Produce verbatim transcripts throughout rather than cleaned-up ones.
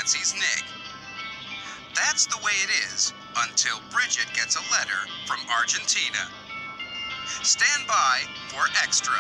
Nancy's Nick. That's the way it is until Bridget gets a letter from Argentina. Stand by for extra.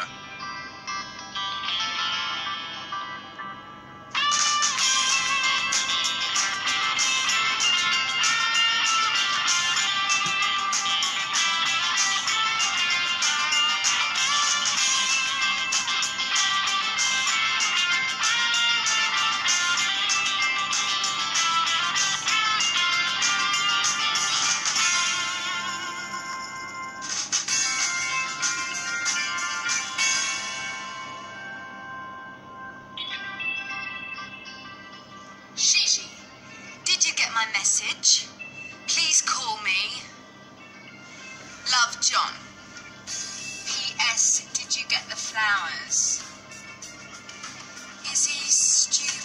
Gigi, did you get my message? Please call me. Love, John. P S Did you get the flowers? Is he stupid?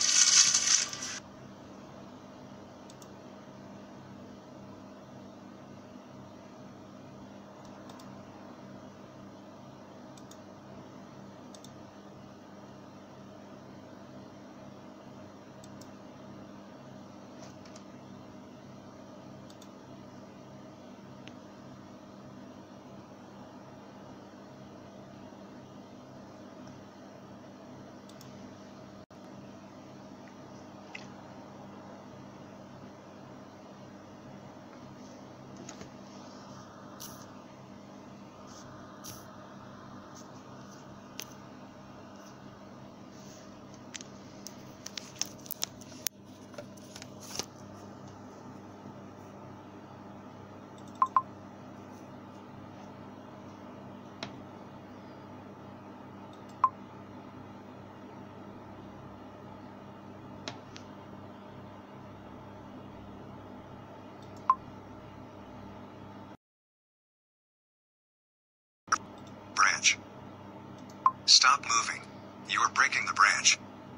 Branch. Stop moving. You are breaking the branch.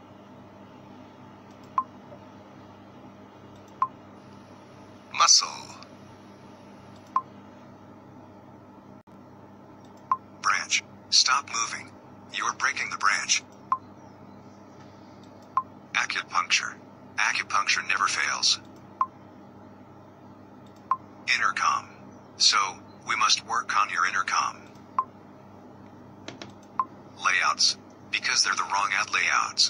Muscle. Branch. Stop moving. You are breaking the branch. Acupuncture. Acupuncture never fails. Intercom. So, we must work on your intercom. Layouts. Because they're the wrong ad layouts.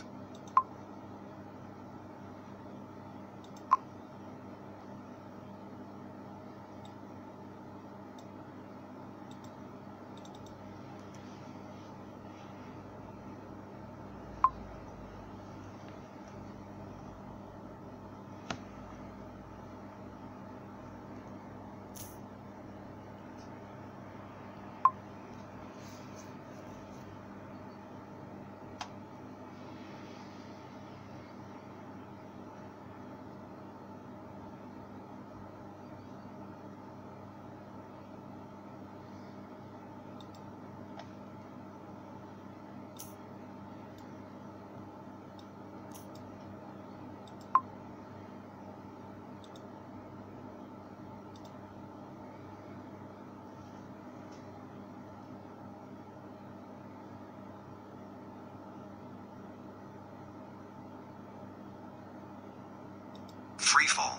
Freefall.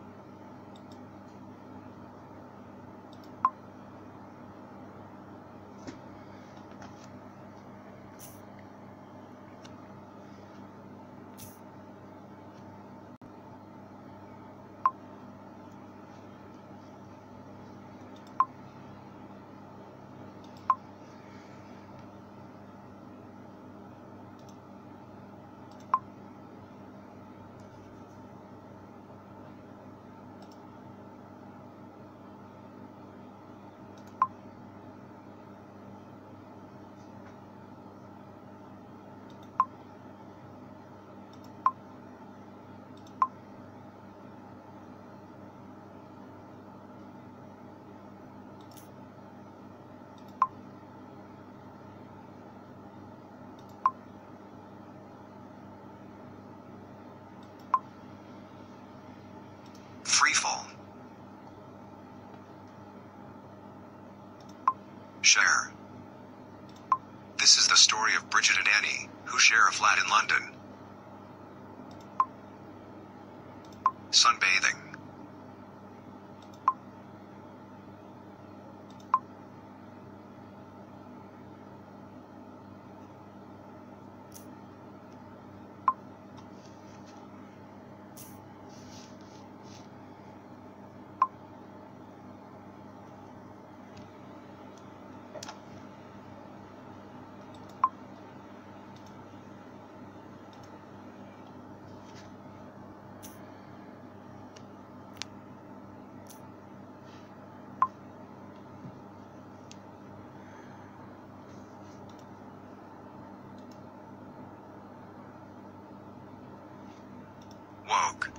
Freefall. Share. This is the story of Bridget and Annie, who share a flat in London. Sunbathing. Woke.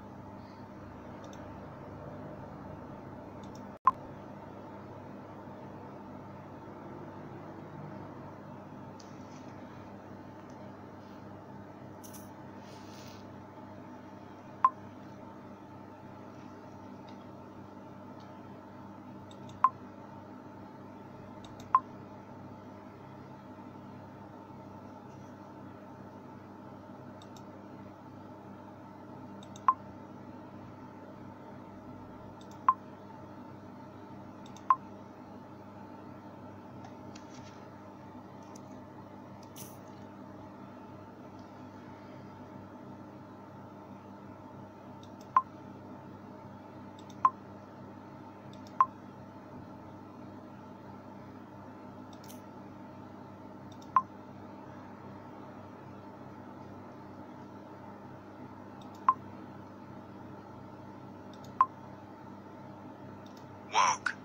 Woke.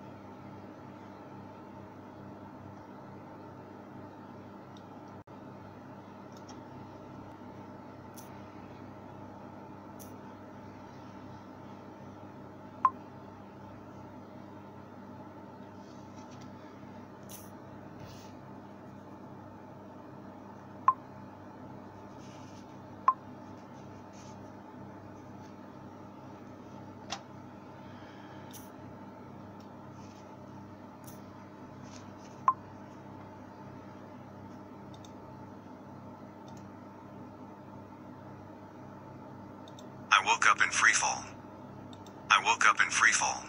I woke up in freefall. I woke up in freefall.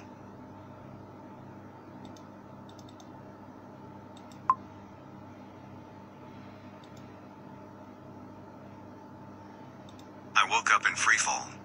I woke up in freefall.